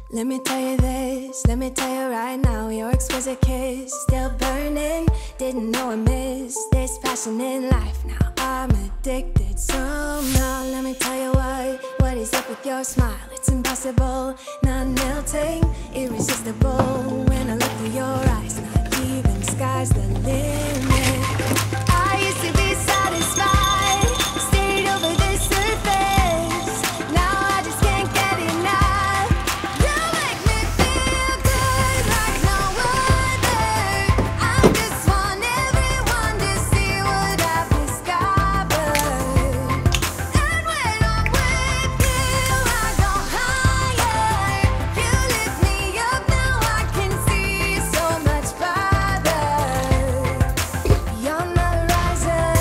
Let me tell you this, let me tell you right now, your exquisite kiss still burning. Didn't know I missed this passion in life. Now I'm addicted somehow. Let me tell you what is up with your smile. It's impossible, not melting, irresistible. When I look through your eyes, not even sky's the limit. I used to be satisfied, stayed over the surface. Now I just can't get enough. You make me feel good like no other. I just want everyone to see what I've discovered. And when I'm with you, I go higher. You lift me up, now I can see so much farther. Beyond the horizon,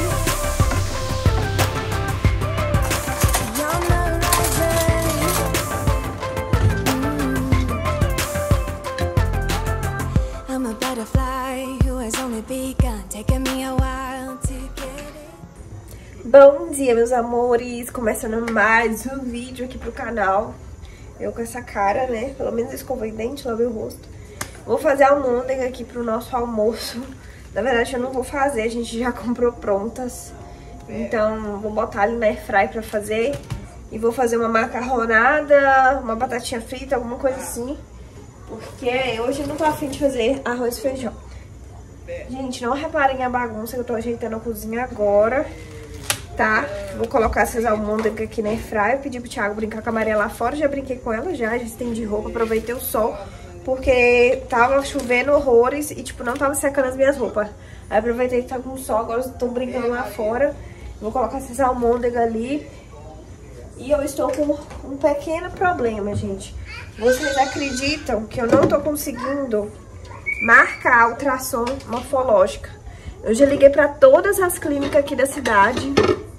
beyond the horizon. I'm a butterfly who has only begun, taking me a while to get it. Bom dia, meus amores! Começando mais um vídeo aqui pro canal. Eu com essa cara, né? Pelo menos escovei dente, lavei o rosto. Vou fazer almôndega aqui pro nosso almoço. Na verdade, eu não vou fazer, a gente já comprou prontas. Então, vou botar ali na airfry pra fazer. E vou fazer uma macarronada, uma batatinha frita, alguma coisa assim. Porque hoje eu não tô afim de fazer arroz e feijão. Gente, não reparem a bagunça que eu tô ajeitando a cozinha agora, tá? Vou colocar essas almôndegas aqui na airfry. Eu pedi pro Thiago brincar com a Maria lá fora, já brinquei com ela já estendi roupa, aproveitei o sol, porque tava chovendo horrores e, tipo, não tava secando as minhas roupas. Aí aproveitei que tava com sol, agora tô brincando lá fora. Vou colocar essas almôndegas ali. E eu estou com um pequeno problema, gente. Vocês acreditam que eu não tô conseguindo marcar a ultrassom morfológica? Eu já liguei pra todas as clínicas aqui da cidade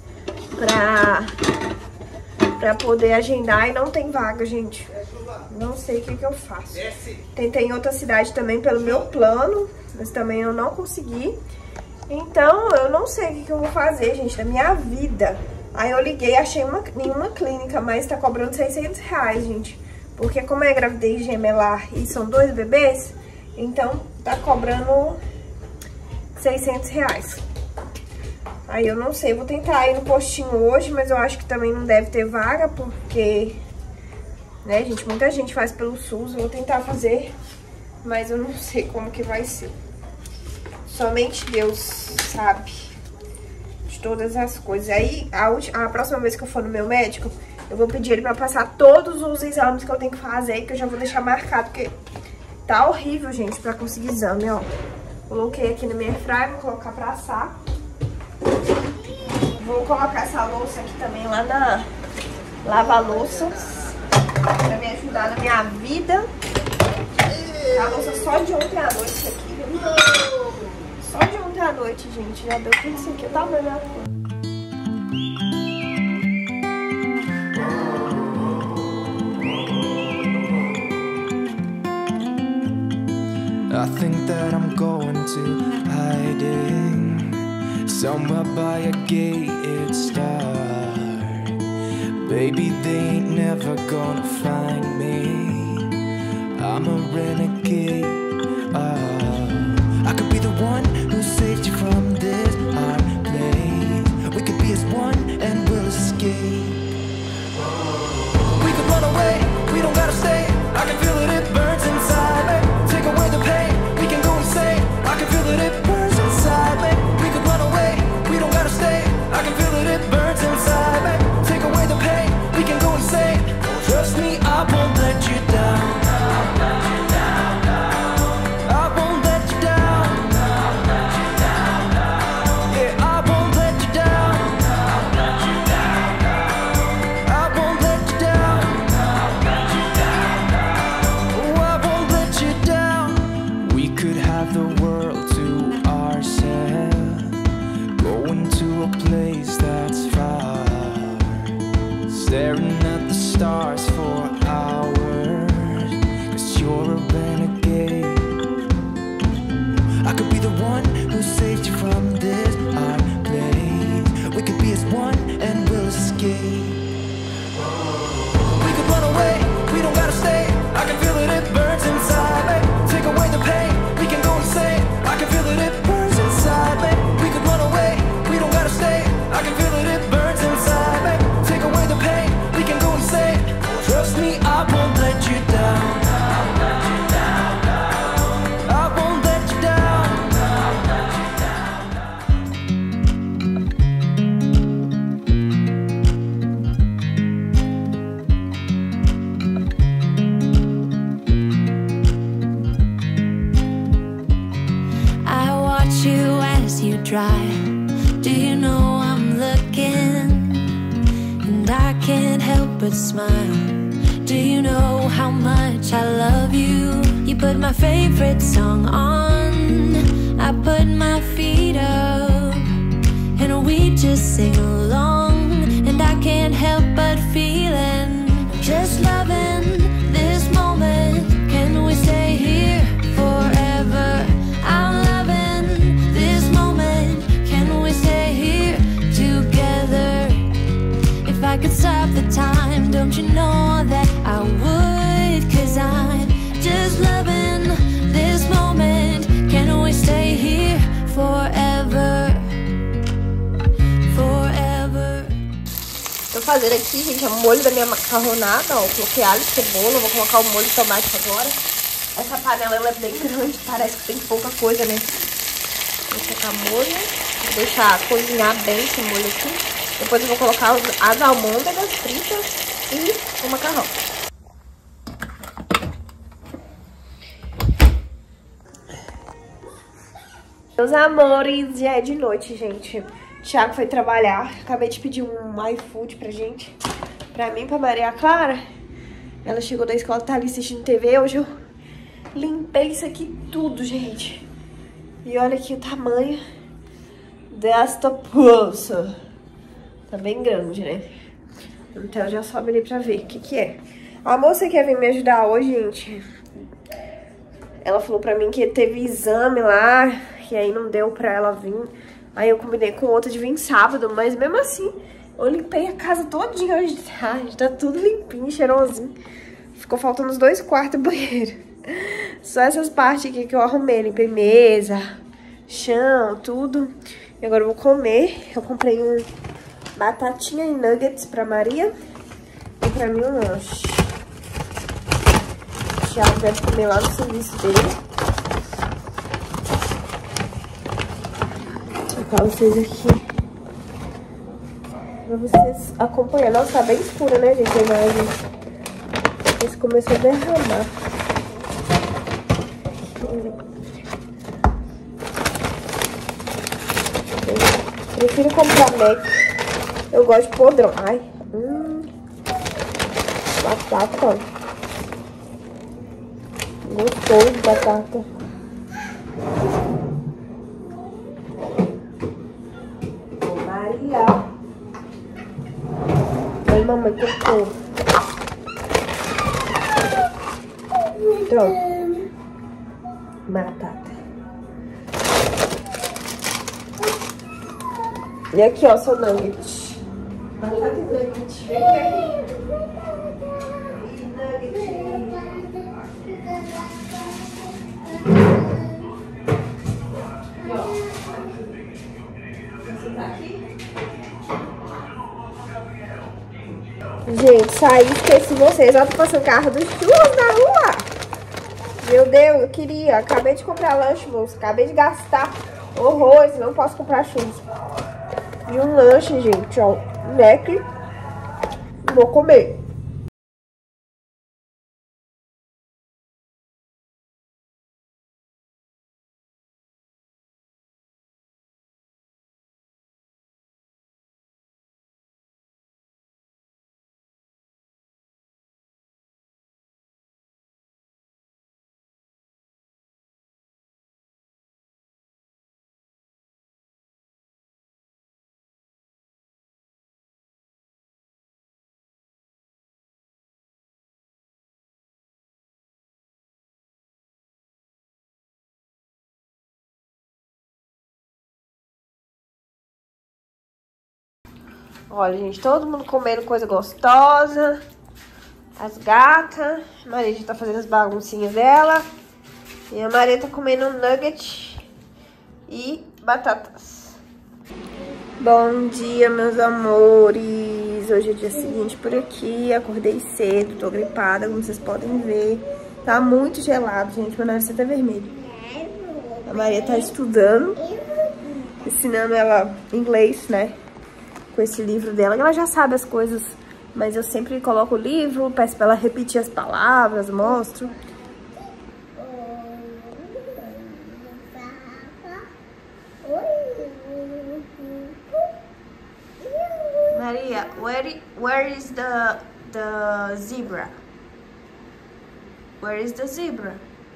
pra poder agendar e não tem vaga, gente. Não sei o que eu faço. Tentei em outra cidade também pelo meu plano, mas também eu não consegui. Então, eu não sei o que eu vou fazer, gente, da minha vida. Aí eu liguei, achei nenhuma clínica, mas tá cobrando R$600, gente. Porque como é gravidez gemelar e são 2 bebês, então tá cobrando R$600. Aí eu não sei, vou tentar ir no postinho hoje, mas eu acho que também não deve ter vaga, porque, né, gente, muita gente faz pelo SUS. Eu vou tentar fazer, mas eu não sei como que vai ser. Somente Deus sabe de todas as coisas. Aí, a próxima vez que eu for no meu médico, eu vou pedir ele pra passar todos os exames que eu tenho que fazer, que eu já vou deixar marcado, porque tá horrível, gente, pra conseguir exame, ó. Coloquei aqui na minha airfryer, vou colocar pra assar. Vou colocar essa louça aqui também lá na lava-louças, pra me ajudar na minha vida. A louça só de ontem à noite isso aqui, viu? Só de ontem à noite, gente, já deu tudo isso aqui. Eu tava vendo a cor. I think that I'm going to hiding somewhere by a gated star. Baby, they ain't never gonna find me. I'm a renegade. I could be the one who saved you from this hard place. We could be as one and we'll escape. We could run away, we don't gotta stay. I can feel it, it burns inside me. Take away the pain, we can go insane. I can feel it, it burns inside me. We could run away, we don't gotta stay. I can feel it, it burns inside me. Take away the pain, we can go insane. Trust me, I won't let you down. I won't let you down. Yeah, I won't let you down. I won't let you down. Oh, I won't let you down. We could have the world to ourselves, going to a place that's far, staring at the stars for hours, 'cause you're a renegade. I could be the one who saved you from this hard place. We could be as one and we'll escape. We could run away, we don't gotta stay. dry. Do you know I'm looking, and I can't help but smile. Do you know how much I love you? You put my favorite song on, I put my feet up, and we just sing along. And I can't help but feeling, just loving this moment. Can we stay here forever? I'm loving this moment. Can we stay here together? If I could stop the time, don't you know that I would? 'Cause I'm just loving this moment. Can we stay here forever? Forever. Tô fazendo aqui, gente, o molho da minha macarronada, ó. Eu coloquei alho, cebola, vou colocar o molho de tomate agora. Essa panela, ela é bem grande, parece que tem pouca coisa, né? Vou colocar molho, vou deixar cozinhar bem esse molho aqui. Depois eu vou colocar as almôndegas fritas e o macarrão. Meus amores, já é de noite, gente. O Thiago foi trabalhar. Acabei de pedir um iFood pra gente. Pra mim e pra Maria Clara. Ela chegou da escola, tá ali assistindo TV. Hoje eu limpei isso aqui tudo, gente. E olha aqui o tamanho desta poça. Tá bem grande, né? Então já sobe ali pra ver o que que é. A moça quer vir me ajudar hoje, gente. Ela falou pra mim que teve exame lá, e aí não deu pra ela vir. Aí eu combinei com outra de vir sábado, mas mesmo assim, eu limpei a casa todinha hoje. Tá tudo limpinho, cheirosinho. Ficou faltando os 2 quartos e banheiro. Só essas partes aqui que eu arrumei, limpei mesa, chão, tudo. E agora eu vou comer. Eu comprei batatinha e nuggets pra Maria e pra mim um lanche. O Thiago deve comer lá no serviço dele. Vou colocar vocês aqui pra vocês acompanharem. Nossa, tá bem escura, né, gente, a imagem. Esse começou a derramar. Eu prefiro comprar Mac. Eu gosto de podrão. Ai. Batata. Gostoso de batata. Maria. Oi, mamãe, cortou. Pronto. Batata. E aqui, ó, seu nugget. Batata e nugget. Vem cá. E nugget. E ó, você tá aqui? Gente, saí, esqueci vocês. Olha, tô passando carro dos churros na rua. Meu Deus, eu queria. Acabei de comprar lanche, moço. Acabei de gastar horrores. Não posso comprar churros. De um lanche, gente, ó. Mac. Vou comer. Olha, gente, todo mundo comendo coisa gostosa. As gatas. A Maria já tá fazendo as baguncinhas dela. E a Maria tá comendo um nugget e batatas. Bom dia, meus amores. Hoje é dia seguinte por aqui. Acordei cedo, tô gripada, como vocês podem ver. Tá muito gelado, gente. Meu nariz tá até vermelho. A Maria tá estudando, ensinando ela inglês, né? Com esse livro dela, ela já sabe as coisas, mas eu sempre coloco o livro, peço pra ela repetir as palavras, mostro. Maria, where is the zebra? Where is the zebra?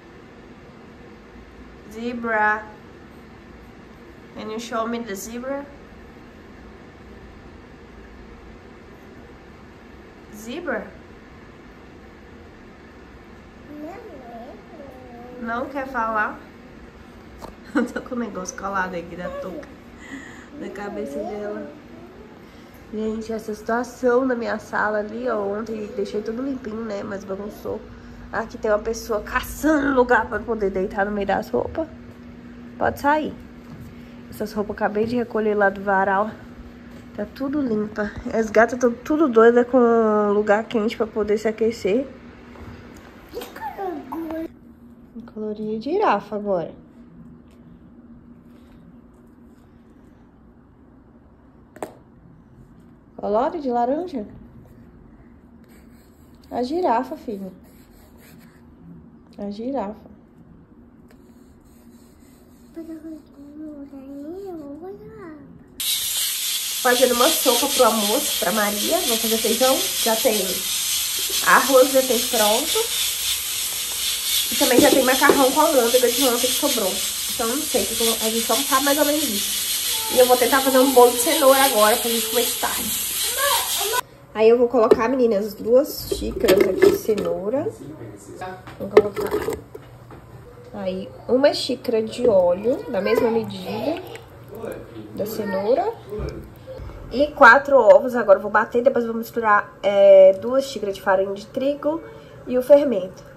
Zebra. Can you show me the zebra? Zebra? Não quer falar? Eu tô com o negócio colado aqui da touca, na cabeça dela. Gente, essa situação na minha sala ali, ó, ontem deixei tudo limpinho, né, mas bagunçou. Aqui tem uma pessoa caçando lugar pra poder deitar no meio das roupas. Pode sair. Essas roupas eu acabei de recolher lá do varal. Tá tudo limpa. As gatas estão tudo doidas com lugar quente pra poder se aquecer. Colorir de girafa agora. Colore de laranja? A girafa, filho. A girafa. Fazendo uma sopa pro almoço, pra Maria. Vou fazer feijão. Já tem arroz, já tem pronto. E também já tem macarrão com almôndega de ontem que sobrou. Então não sei, a gente só sabe mais ou menos isso. E eu vou tentar fazer um bolo de cenoura agora pra gente comer de tarde. Aí eu vou colocar, meninas, 2 xícaras aqui de cenoura. Vou colocar aí 1 xícara de óleo, da mesma medida da cenoura. E 4 ovos. Agora eu vou bater, depois eu vou misturar 2 xícaras de farinha de trigo e o fermento.